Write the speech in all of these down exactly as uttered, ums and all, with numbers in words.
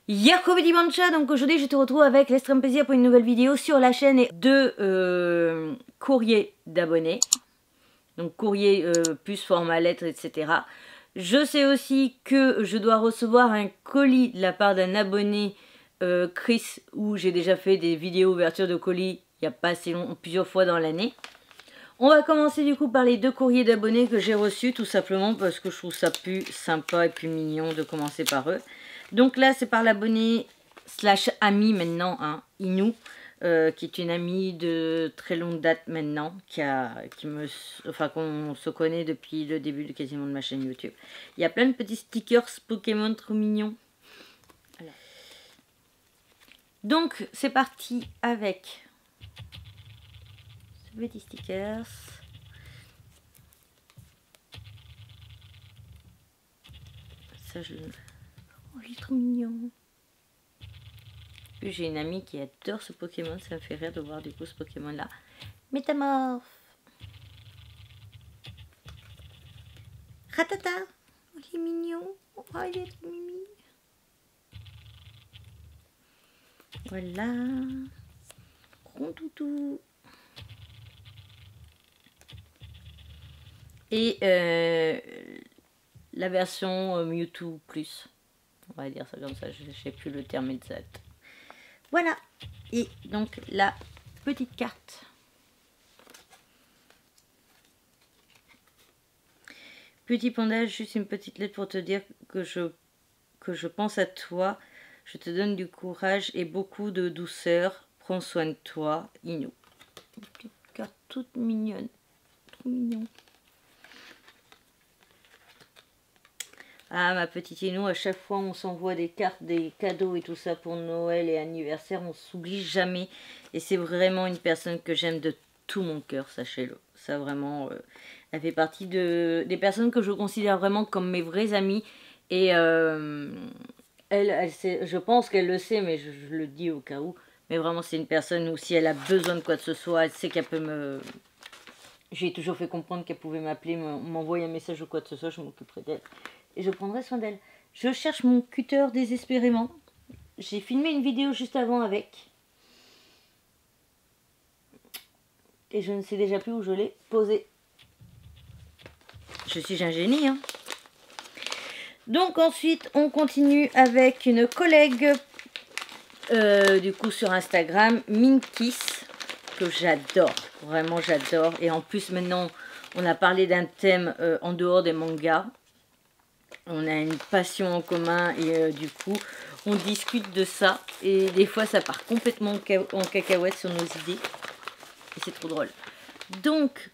Yakobedi Mancha, donc aujourd'hui je te retrouve avec l'extrême plaisir pour une nouvelle vidéo sur la chaîne de euh, courrier d'abonnés. Donc courrier euh, plus format lettre, et cetera. Je sais aussi que je dois recevoir un colis de la part d'un abonné euh, Chris, où j'ai déjà fait des vidéos ouverture de colis il n'y a pas assez long, plusieurs fois dans l'année. On va commencer du coup par les deux courriers d'abonnés que j'ai reçus, tout simplement parce que je trouve ça plus sympa et plus mignon de commencer par eux. Donc là, c'est par l'abonné slash ami maintenant, hein, Inou, euh, qui est une amie de très longue date maintenant, qui a, qui me, enfin qu'on se connaît depuis le début de quasiment de ma chaîne YouTube. Il y a plein de petits stickers Pokémon trop mignons. Voilà. Donc c'est parti avec ce petit stickers. Ça je... Oh, il est trop mignon. J'ai une amie qui adore ce Pokémon, ça me fait rire de voir du coup ce Pokémon là. Métamorphe. Ratata. Oh, il est mignon. Oh, il est trop mimi. Voilà. Rondoutou. Et euh, la version Mewtwo plus. On va dire ça comme ça, je ne sais plus le terme exact. Voilà. Et donc la petite carte. Petit panda, juste une petite lettre pour te dire que je, que je pense à toi. Je te donne du courage et beaucoup de douceur. Prends soin de toi, Inou. Une petite carte toute mignonne. Trop mignon. Ah, ma petite Inou, à chaque fois on s'envoie des cartes, des cadeaux et tout ça pour Noël et anniversaire, on s'oublie jamais. Et c'est vraiment une personne que j'aime de tout mon cœur, sachez-le. Ça vraiment, euh, elle fait partie de, des personnes que je considère vraiment comme mes vrais amis. Et euh, elle, elle sait, je pense qu'elle le sait, mais je, je le dis au cas où. Mais vraiment, c'est une personne où si elle a besoin de quoi que ce soit, elle sait qu'elle peut me... J'ai toujours fait comprendre qu'elle pouvait m'appeler, m'envoyer un message ou quoi que ce soit, je m'occuperai d'elle. Et je prendrai soin d'elle. Je cherche mon cutter désespérément. J'ai filmé une vidéo juste avant avec. Et je ne sais déjà plus où je l'ai posé. Je suis un génie, hein. Donc ensuite, on continue avec une collègue, euh, du coup sur Instagram, Minkis, que j'adore. Vraiment, j'adore. Et en plus, maintenant, on a parlé d'un thème euh, en dehors des mangas. On a une passion en commun et euh, du coup, on discute de ça. Et des fois, ça part complètement en, ca en cacahuète sur nos idées. Et c'est trop drôle. Donc,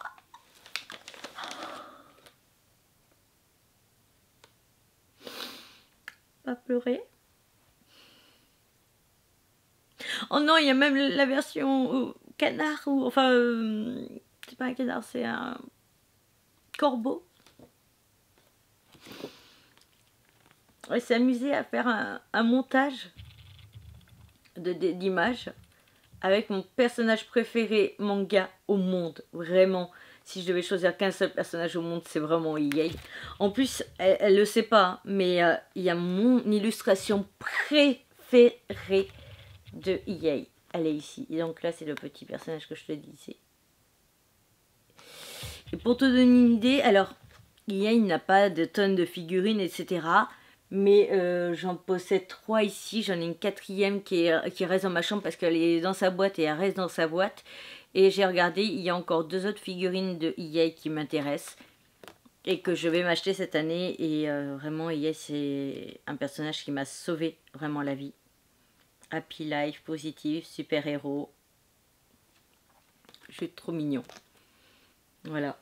pas pleurer. Oh non, il y a même la version euh, canard. Ou, enfin, euh, c'est pas un canard, c'est un corbeau. On s'est amusé à faire un, un montage d'images avec mon personnage préféré manga au monde. Vraiment, si je devais choisir qu'un seul personnage au monde, c'est vraiment Yei. En plus, elle, elle le sait pas, mais euh, il y a mon illustration préférée de Yei. Elle est ici. Et donc là, c'est le petit personnage que je te disais. Et pour te donner une idée, alors, Yei n'a pas de tonnes de figurines, et cetera. Mais euh, j'en possède trois ici. J'en ai une quatrième qui, est, qui reste dans ma chambre parce qu'elle est dans sa boîte et elle reste dans sa boîte. Et j'ai regardé, il y a encore deux autres figurines de Yei qui m'intéressent. Et que je vais m'acheter cette année. Et euh, vraiment, Yei, c'est un personnage qui m'a sauvé vraiment la vie. Happy life, positif, super héros. Je suis trop mignon. Voilà.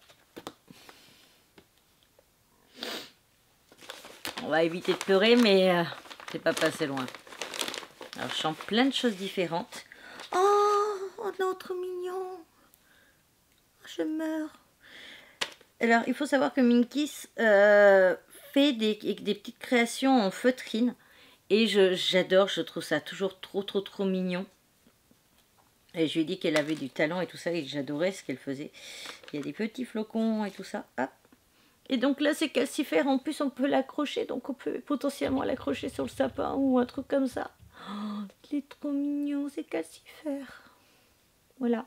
On va éviter de pleurer, mais euh, c'est pas passé loin. Alors, je chante plein de choses différentes. Oh, oh non, trop mignon. Je meurs. Alors, il faut savoir que Minkis euh, fait des, des petites créations en feutrine. Et j'adore, je, je trouve ça toujours trop, trop, trop mignon. Et je lui ai dit qu'elle avait du talent et tout ça. Et j'adorais ce qu'elle faisait. Il y a des petits flocons et tout ça. Hop. Et donc là, c'est calcifère. En plus, on peut l'accrocher. Donc, on peut potentiellement l'accrocher sur le sapin ou un truc comme ça. Oh, il est trop mignon, c'est calcifère. Voilà.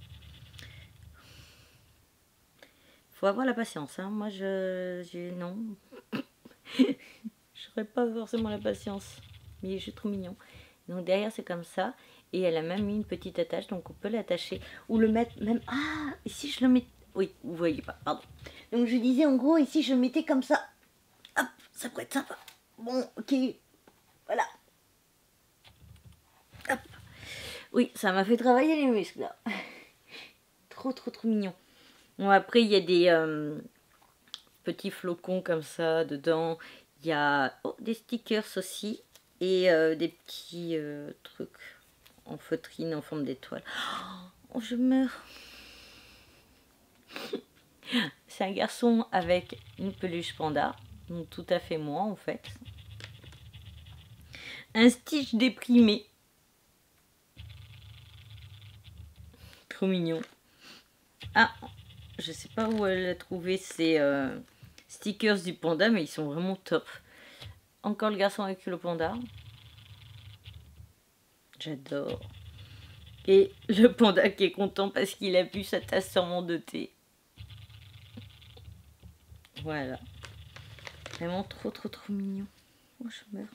Faut avoir la patience. Hein. Moi, je... je non. Je n'aurais pas forcément la patience. Mais je suis trop mignon. Donc, derrière, c'est comme ça. Et elle a même mis une petite attache. Donc, on peut l'attacher. Ou le mettre même... Ah, et si je le mets... Oui, vous voyez pas, pardon. Donc je disais en gros, ici je le mettais comme ça. Hop, ça pourrait être sympa. Bon, ok, voilà. Hop. Oui, ça m'a fait travailler les muscles là. Trop, trop, trop mignon. Bon, après, il y a des euh, petits flocons comme ça dedans. Il y a oh, des stickers aussi. Et euh, des petits euh, trucs en feutrine en forme d'étoile. Oh, je meurs. C'est un garçon avec une peluche panda, donc tout à fait moi en fait. Un Stitch déprimé. Trop mignon. Ah, je sais pas où elle a trouvé ces euh, stickers du panda, mais ils sont vraiment top. Encore le garçon avec le panda. J'adore. Et le panda qui est content parce qu'il a bu sa tasse sûrement de thé. Voilà. Vraiment trop trop trop mignon. Oh, je meurs.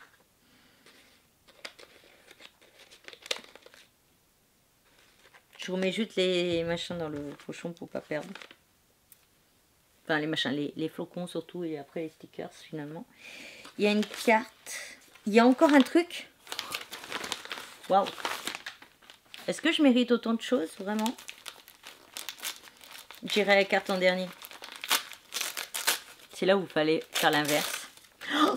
Je remets juste les machins dans le pochon pour pas perdre. Enfin les machins, les, les flocons surtout et après les stickers finalement. Il y a une carte. Il y a encore un truc. Waouh. Est-ce que je mérite autant de choses vraiment? J'irai la carte en dernier. C'est là où il fallait faire l'inverse. Oh.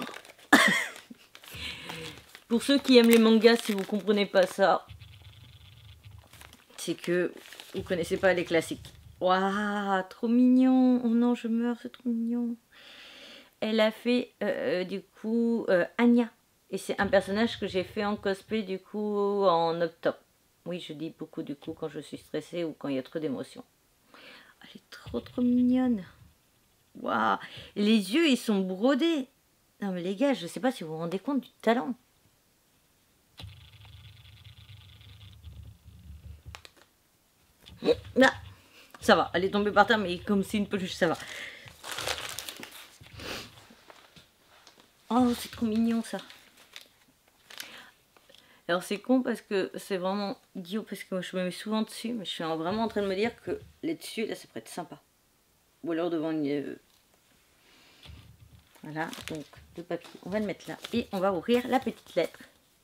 Pour ceux qui aiment les mangas, si vous comprenez pas ça, c'est que vous connaissez pas les classiques. Waouh, trop mignon. Oh non, je meurs, c'est trop mignon. Elle a fait euh, du coup euh, Anya. Et c'est un personnage que j'ai fait en cosplay du coup en octobre. Oui, je dis beaucoup du coup quand je suis stressée ou quand il y a trop d'émotions. Elle est trop trop mignonne. Waouh, les yeux ils sont brodés. Non mais les gars, je sais pas si vous vous rendez compte du talent. Là, ça va, elle est tombée par terre, mais comme c'est une peluche, ça va. Oh, c'est trop mignon ça. Alors c'est con parce que c'est vraiment idiot parce que moi je me mets souvent dessus, mais je suis vraiment en train de me dire que les dessus là ça pourrait être sympa. Ou alors devant une... Voilà, donc le papier, on va le mettre là et on va ouvrir la petite lettre.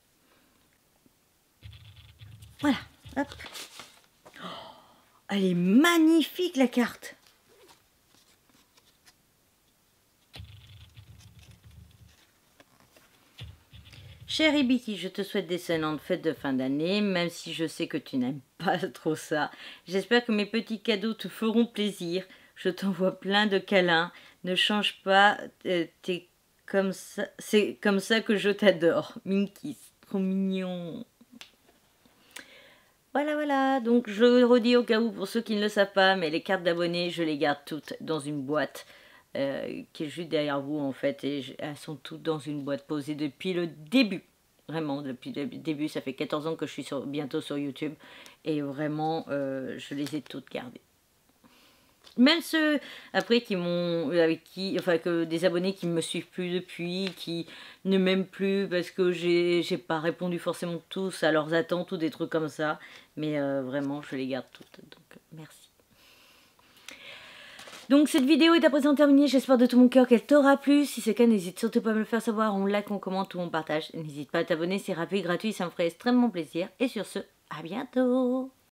Voilà, hop. Oh, elle est magnifique la carte. Cher Ibiki, je te souhaite d'excellentes fêtes de fin d'année, même si je sais que tu n'aimes pas trop ça. J'espère que mes petits cadeaux te feront plaisir. Je t'envoie plein de câlins. Ne change pas, euh, t'es comme ça. C'est comme ça que je t'adore. Minky, c'est trop mignon. Voilà, voilà. Donc, je le redis au cas où, pour ceux qui ne le savent pas, mais les cartes d'abonnés, je les garde toutes dans une boîte euh, qui est juste derrière vous, en fait. Et je, elles sont toutes dans une boîte posée depuis le début. Vraiment, depuis le début. Ça fait quatorze ans que je suis sur, bientôt sur YouTube. Et vraiment, euh, je les ai toutes gardées. Même ceux après qui m'ont avec qui enfin que des abonnés qui ne me suivent plus depuis, qui ne m'aiment plus parce que j'ai j'ai pas répondu forcément tous à leurs attentes ou des trucs comme ça, mais euh, vraiment je les garde toutes, donc merci. Donc cette vidéo est à présent terminée, j'espère de tout mon cœur qu'elle t'aura plu. Si c'est le cas, n'hésite surtout pas à me le faire savoir, on like, on commente ou on partage. N'hésite pas à t'abonner, c'est rapide, gratuit, ça me ferait extrêmement plaisir. Et sur ce, à bientôt.